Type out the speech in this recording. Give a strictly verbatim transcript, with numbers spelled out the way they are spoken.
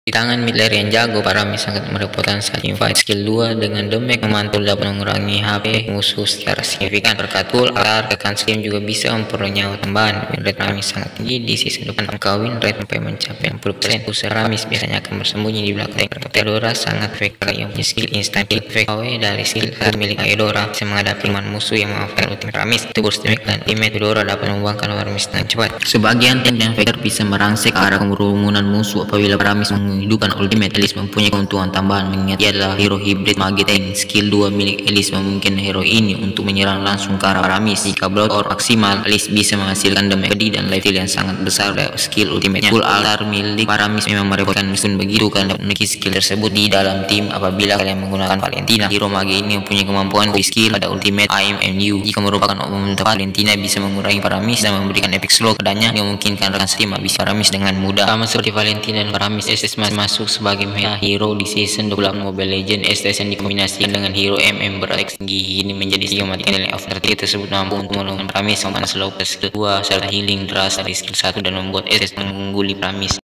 Di tangan mid laner yang jago, Paramis sangat merepotkan saat invite. Skill dua dengan damage memantul dapat mengurangi H P musuh secara signifikan. Berkat tool alar tekan skim juga bisa memperoleh nyawa tambahan. Win rate Paramis sangat tinggi di season depan. Angka win rate sampai mencapai enam puluh persen. User Paramis biasanya akan bersembunyi di belakang. Theodora sangat efektif yang punya skill instant kill efek A W dari skill milik Theodora bisa menghadapi teman musuh yang memanfaatkan ultimate Paramis. Itu burst damage dan ultimate Theodora dapat membuangkan Paramis dengan cepat. Sebagian tank dan fighter bisa merangsek ke arah kerumunan musuh apabila Paramis menghidupkan ultimate. Elise mempunyai keuntungan tambahan mengingat ia adalah hero hybrid mage tank. Skill dua milik Elise memungkinkan hero ini untuk menyerang langsung ke arah Paramis. Jika blood or maksimal, Elise bisa menghasilkan damage pedih dan life steal yang sangat besar dari skill ultimate-nya. Full alar milik Paramis memang merepotkan mesin begitu karena memiliki skill tersebut di dalam tim. Apabila kalian menggunakan Valentina, hero mage ini mempunyai kemampuan di skill pada ultimate I M M U. Jika merupakan umum tepat, Valentina bisa mengurangi Paramis dan memberikan epic slow kepadanya yang memungkinkan rekan setim habis Paramis dengan mudah. Sama seperti Valentina dan Paramis, S S masuk sebagai meta hero di season dua puluh delapan Mobile Legends. S S yang dikombinasikan dengan hero M M berat tinggi ini menjadi skill mematikan nilai of thirty tersebut mampu untuk menolong Paramis mempan slow plus kedua serta healing deras dari skill satu dan membuat S S mengungguli Paramis.